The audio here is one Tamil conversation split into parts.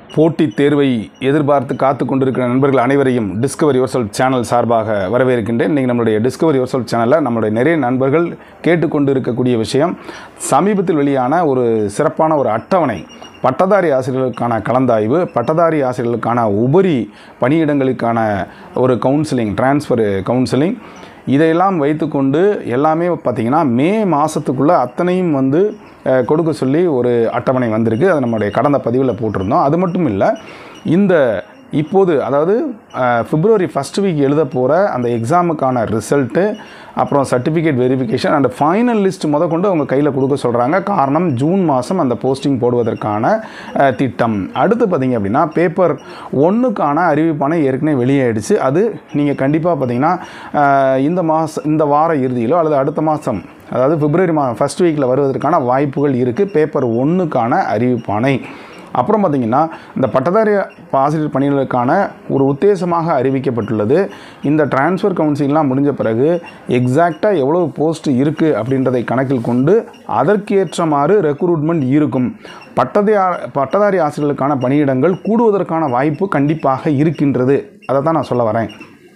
போட்டித் தேர்வை எதிர்பார்த்து காத்து கொண்டிருக்கிற நண்பர்கள் அனைவரையும் டிஸ்கவர் யுவர்செல்ஃப் சேனல் சார்பாக வரவேற்கின்றேன். இன்றைக்கி நம்மளுடைய டிஸ்கவர் யுவர்செல்ஃப் சேனலில் நம்மளுடைய நிறைய நண்பர்கள் கேட்டுக்கொண்டு இருக்கக்கூடிய விஷயம், சமீபத்தில் வெளியான ஒரு சிறப்பான ஒரு அட்டவணை, பட்டதாரி ஆசிரியர்களுக்கான கலந்தாய்வு, பட்டதாரி ஆசிரியர்களுக்கான உபரி பணியிடங்களுக்கான ஒரு கவுன்சிலிங், டிரான்ஸ்ஃபர் கவுன்சிலிங், இதையெல்லாம் வைத்துக்கொண்டு எல்லாமே பார்த்திங்கன்னா மே மாதத்துக்குள்ளே அத்தனையும் கொடுக்க சொல்லி ஒரு அட்டவணை வந்திருக்கு. அது நம்மளுடைய கடந்த பதிவில் போட்டிருந்தோம். அது மட்டும் இல்லை, இந்த இப்போது அதாவது பிப்ரவரி ஃபஸ்ட் வீக் எழுத போகிற அந்த எக்ஸாமுக்கான ரிசல்ட்டு, அப்புறம் certificate verification and final list முதற்கொண்டு அவங்க கையில் கொடுக்க சொல்கிறாங்க. காரணம், ஜூன் மாதம் அந்த போஸ்டிங் போடுவதற்கான திட்டம். அடுத்து பார்த்திங்க அப்படின்னா பேப்பர் 1க்கான அறிவிப்பானை ஏற்கனவே வெளியாகிடுச்சு. அது நீங்கள் கண்டிப்பாக பார்த்திங்கன்னா இந்த வார இறுதியிலோ அல்லது அடுத்த மாதம், அதாவது பிப்ரவரி ஃபஸ்ட் வீக்கில் வருவதற்கான வாய்ப்புகள் இருக்குது. பேப்பர் 1க்கான அறிவிப்பானை. அப்புறம் பார்த்திங்கன்னா இந்த பட்டதாரி ஆசிரியர் பணிகளுக்கான ஒரு உத்தேசமாக அறிவிக்கப்பட்டுள்ளது. இந்த டிரான்ஸ்ஃபர் கவுன்சிலிங்லாம் முடிஞ்ச பிறகு எக்ஸாக்டாக எவ்வளோ போஸ்ட் இருக்குது அப்படின்றதை கணக்கில் கொண்டு அதற்கேற்றமாறு ரெக்ரூட்மெண்ட் இருக்கும். பட்டதாரி ஆசிரியர்களுக்கான பணியிடங்கள் கூடுவதற்கான வாய்ப்பு கண்டிப்பாக இருக்கின்றது. அதை தான் நான் சொல்ல வரேன்.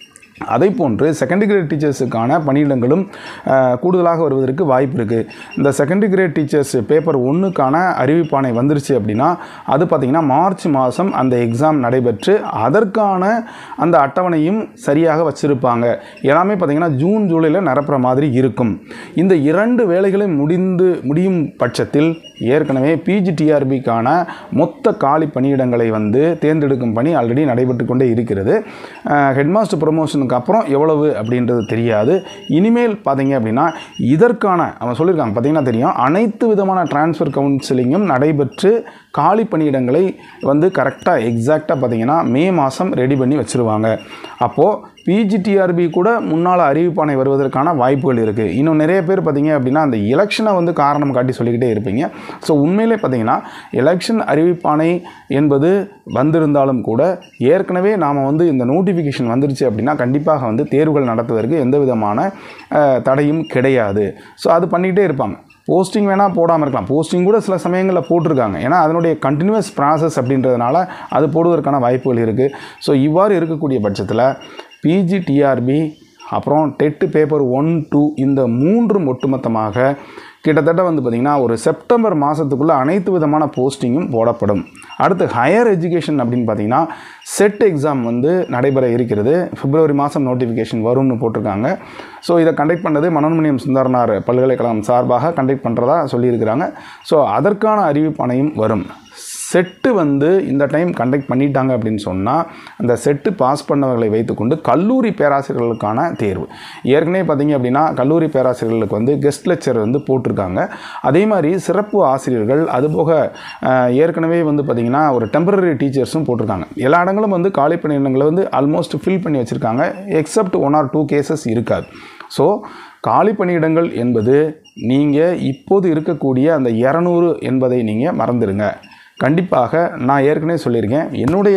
அதை போன்று செகண்டரி கிரேட் டீச்சர்ஸுக்கான பணியிடங்களும் கூடுதலாக வருவதற்கு வாய்ப்பு இருக்குது. இந்த செகண்டரி கிரேட் டீச்சர்ஸ் பேப்பர் 1க்கான அறிவிப்பானை வந்துருச்சு அப்படின்னா அது பார்த்திங்கன்னா மார்ச் மாதம் அந்த எக்ஸாம் நடைபெற்று அதற்கான அந்த அட்டவணையும் சரியாக வச்சுருப்பாங்க. எல்லாமே பார்த்திங்கன்னா ஜூன் ஜூலையில் நிரப்புற மாதிரி இருக்கும். இந்த 2 வேலைகளும் முடியும் பட்சத்தில் ஏற்கனவே பிஜிடிஆர்பிக்கான மொத்த காலி பணியிடங்களை தேர்ந்தெடுக்கும் பணி ஆல்ரெடி நடைபெற்று கொண்டே இருக்கிறது. ஹெட்மாஸ்டர் ப்ரொமோஷனுக்கு அப்புறம் எவ்வளவு அப்படின்றது தெரியாது. இனிமேல் பார்த்தீங்க அப்படின்னா இதற்கான அவன் சொல்லியிருக்காங்க பார்த்தீங்கன்னா தெரியும், அனைத்து விதமான டிரான்ஸ்ஃபர் கவுன்சிலிங்கும் நடைபெற்று காலி பணியிடங்களை கரெக்டாக எக்ஸாக்டாக பார்த்தீங்கன்னா மே மாதம் ரெடி பண்ணி வச்சுருவாங்க. அப்போது பிஜிடிஆர்பி கூட முன்னால் அறிவிப்பானை வருவதற்கான வாய்ப்புகள் இருக்குது. இன்னும் நிறைய பேர் பார்த்திங்க அப்படின்னா அந்த எலெக்ஷனை காரணம் காட்டி சொல்லிக்கிட்டே இருப்பீங்க. ஸோ உண்மையிலே பார்த்திங்கன்னா எலெக்ஷன் அறிவிப்பானை என்பது வந்திருந்தாலும் கூட ஏற்கனவே நாம் இந்த நோட்டிஃபிகேஷன் வந்துருச்சு அப்படின்னா கண்டிப்பாக தேர்வுகள் நடத்துவதற்கு எந்த விதமான தடையும் கிடையாது. ஸோ அது பண்ணிக்கிட்டே இருப்பாங்க. போஸ்டிங் வேணால் போடாமல் இருக்கலாம், போஸ்டிங் கூட சில சமயங்களில் போட்டிருக்காங்க. ஏன்னா அதனுடைய கண்டினியூஸ் ப்ராசஸ் அப்படின்றதுனால அது போடுவதற்கான வாய்ப்புகள் இருக்குது. ஸோ இவ்வாறு இருக்கக்கூடிய பட்சத்தில் பிஜிடிஆர்பி அப்புறம் டெட் பேப்பர் 1, 2 இந்த 3 ஒட்டுமொத்தமாக கிட்டத்தட்ட பார்த்திங்கன்னா ஒரு செப்டம்பர் மாதத்துக்குள்ளே அனைத்து விதமான போஸ்டிங்கும் போடப்படும். அடுத்து ஹையர் எஜுகேஷன் அப்படின்னு பார்த்திங்கன்னா செட் எக்ஸாம் நடைபெற இருக்கிறது. பிப்ரவரி மாதம் நோட்டிஃபிகேஷன் வரும்னு போட்டிருக்காங்க. ஸோ இதை கண்டக்ட் பண்ணது மனோன்மணியம் சுந்தரனார் பல்கலைக்கழகம் சார்பாக கண்டக்ட் பண்ணுறதா சொல்லியிருக்கிறாங்க. ஸோ அதற்கான அறிவிப்பானையும் வரும். செட்டு இந்த டைம் கண்டக்ட் பண்ணிட்டாங்க அப்படின்னு சொன்னால் அந்த செட்டு பாஸ் பண்ணவர்களை வைத்துக்கொண்டு கல்லூரி பேராசிரியர்களுக்கான தேர்வு. ஏற்கனவே பார்த்திங்க அப்படின்னா கல்லூரி பேராசிரியர்களுக்கு கெஸ்ட் லெக்சர் போட்டிருக்காங்க. அதே மாதிரி சிறப்பு ஆசிரியர்கள், அதுபோக ஏற்கனவே பார்த்திங்கன்னா ஒரு டெம்பரரி டீச்சர்ஸும் போட்டிருக்காங்க. எல்லா இடங்களும் காலி பணியிடங்களை ஆல்மோஸ்ட் ஃபில் பண்ணி வச்சுருக்காங்க. எக்ஸப்ட் 1 or 2 கேசஸ் இருக்காது. ஸோ காலி பணியிடங்கள் என்பது நீங்கள் இப்போது இருக்கக்கூடிய அந்த 200 என்பதை நீங்கள் மறந்துடுங்க. கண்டிப்பாக நான் ஏற்கனவே சொல்லியிருக்கேன், என்னுடைய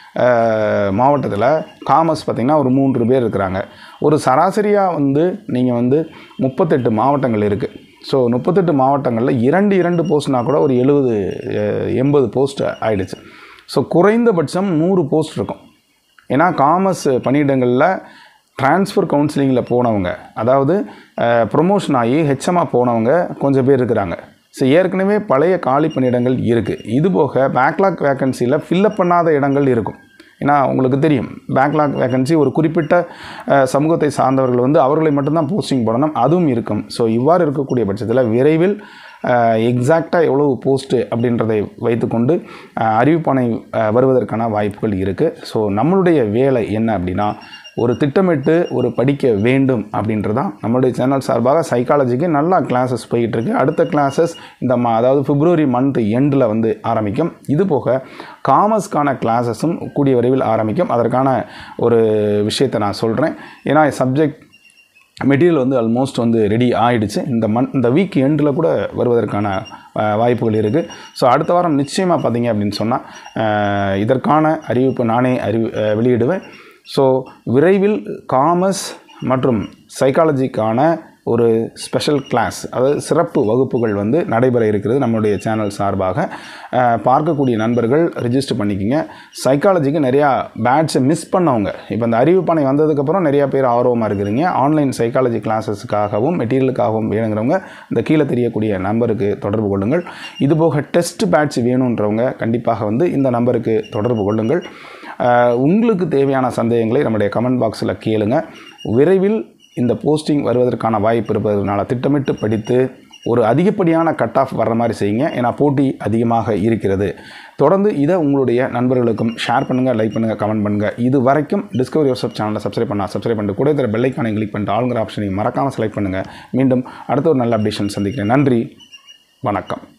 மாவட்டத்தில் காமர்ஸ் பார்த்திங்கன்னா ஒரு 3 பேர் இருக்கிறாங்க. ஒரு சராசரியாக நீங்கள் 38 மாவட்டங்கள் இருக்குது. ஸோ 38 மாவட்டங்களில் 2 போஸ்ட்னா கூட ஒரு 70-80 போஸ்ட் ஆகிடுச்சு. ஸோ குறைந்தபட்சம் 100 போஸ்ட் இருக்கும். ஏன்னா காமர்ஸ் பணியிடங்களில் டிரான்ஸ்ஃபர் கவுன்சிலிங்கில் போனவங்க, அதாவது ப்ரொமோஷன் ஆகி ஹெச்எம்மாக போனவங்க கொஞ்சம் பேர் இருக்கிறாங்க. ஸோ ஏற்கனவே பழைய காலி பணியிடங்கள் இருக்குது. இதுபோக பேக்லாக் வேக்கன்சியில் ஃபில்லப் பண்ணாத இடங்கள் இருக்கும். ஏன்னா உங்களுக்கு தெரியும், பேக்லாக் வேக்கன்சி ஒரு குறிப்பிட்ட சமூகத்தை சார்ந்தவர்கள் அவர்களை மட்டும்தான் போஸ்டிங் போடணும், அதுவும் இருக்கும். ஸோ இவ்வாறு இருக்கக்கூடிய பட்சத்தில் விரைவில் எக்ஸாக்டாக எவ்வளவு போஸ்ட்டு அப்படின்றதை வைத்துக்கொண்டு அறிவிப்பானை வருவதற்கான வாய்ப்புகள் இருக்குது. ஸோ நம்மளுடைய வேலை என்ன அப்படின்னா ஒரு திட்டமிட்டு ஒரு படிக்க வேண்டும் அப்படின்றதான் நம்மளுடைய சேனல் சார்பாக. சைக்காலஜிக்கு நல்லா கிளாஸஸ் போயிட்டுருக்கு. அடுத்த கிளாஸஸ் அதாவது பிப்ரவரி மந்த் எண்டில் ஆரம்பிக்கும். இதுபோக காமர்ஸ்க்கான கிளாஸஸும் கூடிய விரைவில் ஆரம்பிக்கும். அதற்கான ஒரு விஷயத்தை நான் சொல்கிறேன். ஏன்னா சப்ஜெக்ட் மெட்டீரியல் ஆல்மோஸ்ட் ரெடி ஆகிடுச்சு. இந்த வீக் எண்டில் கூட வருவதற்கான வாய்ப்புகள் இருக்குது. ஸோ அடுத்த வாரம் நிச்சயமாக பார்த்திங்க அப்படின்னு சொன்னால் இதற்கான அறிவிப்பு நானே வெளியிடுவேன். ஸோ விரைவில் காமர்ஸ் மற்றும் சைக்காலஜிக்கான ஒரு ஸ்பெஷல் கிளாஸ், அதாவது சிறப்பு வகுப்புகள் வந்து நடைபெற இருக்கிறது நம்மளுடைய சேனல் சார்பாக. பார்க்கக்கூடிய நண்பர்கள் ரிஜிஸ்டர் பண்ணிக்கோங்க. சைக்காலஜிக்கு நிறையா பேட்சை மிஸ் பண்ணவங்க, இப்போ இந்த அறிவிப்பணை வந்ததுக்கப்புறம் நிறையா பேர் ஆர்வமாக இருக்கிறீங்க. ஆன்லைன் சைக்காலஜி கிளாஸஸ்க்காகவும் மெட்டீரியலுக்காகவும் வேணுங்கிறவங்க இந்த கீழே தெரியக்கூடிய நம்பருக்கு தொடர்பு கொள்ளுங்கள். இதுபோக டெஸ்ட் பேட்ச் வேணுன்றவங்க கண்டிப்பாக வந்து இந்த நம்பருக்கு தொடர்பு கொள்ளுங்கள். உங்களுக்கு தேவையான சந்தேகங்களை நம்முடைய கமெண்ட் பாக்ஸில் கேளுங்க. விரைவில் இந்த போஸ்டிங் வருவதற்கான வாய்ப்பு இருப்பதனால திட்டமிட்டு படித்து ஒரு அதிகப்படியான கட் ஆஃப் வர்ற மாதிரி செய்யுங்க. ஏன்னா போட்டி அதிகமாக இருக்கிறது. தொடர்ந்து இதை உங்களுடைய நண்பர்களுக்கும் ஷேர் பண்ணுங்கள், லைக் பண்ணுங்கள், கமெண்ட் பண்ணுங்கள். இது வரைக்கும் டிஸ்கவர் யுவர் சேனலை சப்ஸ்கிரைப் பண்ணிட்டு கூட தர பெல் ஐக்கானை கிளிக் பண்ணிட்டு ஆளுங்கிற ஆப்ஷனை மறக்காமல் செலக்ட் பண்ணுங்கள். மீண்டும் அடுத்த ஒரு நல்ல அப்டேஷன் சந்திக்கிறேன். நன்றி, வணக்கம்.